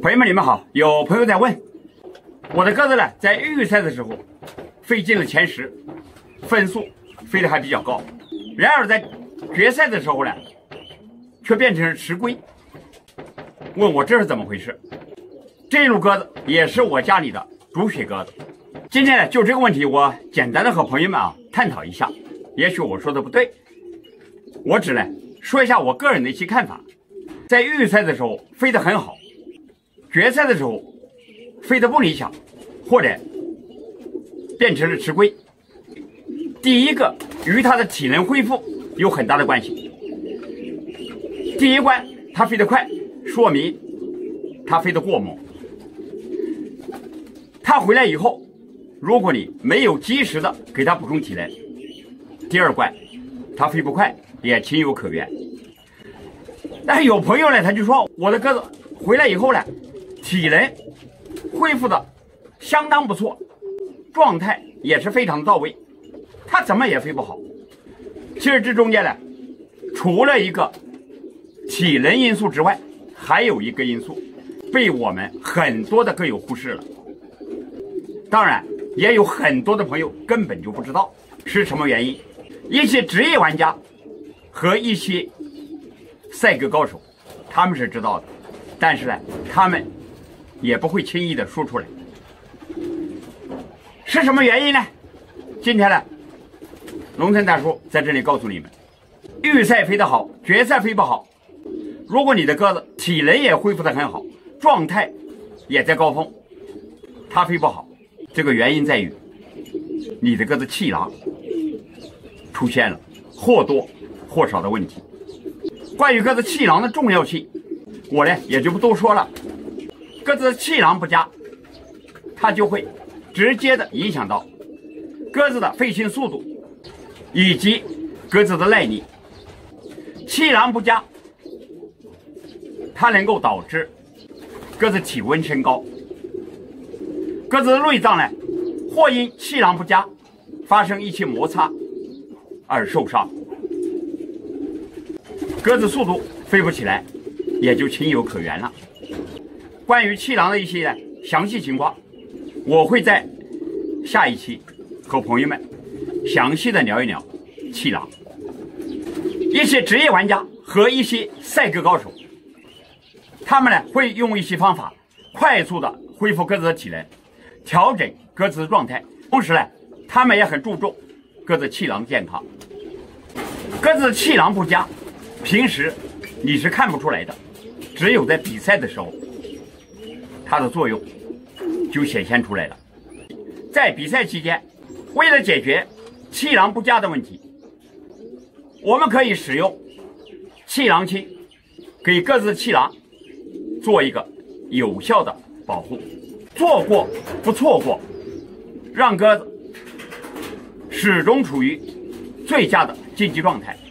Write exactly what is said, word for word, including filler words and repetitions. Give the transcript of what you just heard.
朋友们，你们好。有朋友在问，我的鸽子呢，在预赛的时候飞进了前十，分数飞得还比较高。然而在决赛的时候呢，却变成迟归。问我这是怎么回事？这一路鸽子也是我家里的主血鸽子。今天呢，就这个问题，我简单的和朋友们啊探讨一下。也许我说的不对，我只呢说一下我个人的一些看法。在预赛的时候飞得很好，决赛的时候飞得不理想，或者变成了迟归。第一个与他的体能恢复有很大的关系。第一关他飞得快，说明他飞得过猛。他回来以后，如果你没有及时的给他补充体能，第二关他飞不快也情有可原。但是有朋友呢，他就说我的鸽子回来以后呢，体能恢复的相当不错，状态也是非常到位，他怎么也飞不好。其实这中间呢，除了一个体能因素之外，还有一个因素被我们很多的鸽友忽视了。当然也有很多的朋友根本就不知道是什么原因。一些职业玩家和一些赛鸽高手他们是知道的，但是呢他们也不会轻易的说出来。是什么原因呢？今天呢龙腾大叔在这里告诉你们，预赛飞得好，决赛飞不好。如果你的鸽子体能也恢复得很好，状态也在高峰，它飞不好，这个原因在于你的鸽子气囊出现了或多或少的问题。关于鸽子气囊的重要性，我呢也就不多说了。鸽子的气囊不佳，它就会直接的影响到鸽子的飞行速度以及鸽子的耐力。气囊不佳，它能够导致鸽子体温升高，鸽子的内脏呢或因气囊不佳发生一些摩擦而受伤，鸽子速度飞不起来，也就情有可原了。关于气囊的一些呢详细情况，我会在下一期和朋友们详细的聊一聊气囊。一些职业玩家和一些赛鸽高手，他们呢会用一些方法快速的恢复鸽子的体能，调整鸽子的状态，同时呢他们也很注重鸽子气囊健康。鸽子的气囊不佳，平时你是看不出来的，只有在比赛的时候它的作用就显现出来了。在比赛期间，为了解决气囊不佳的问题，我们可以使用气囊清给鸽子的气囊做一个有效的保护。做过不错过，让鸽子始终处于最佳的竞技状态。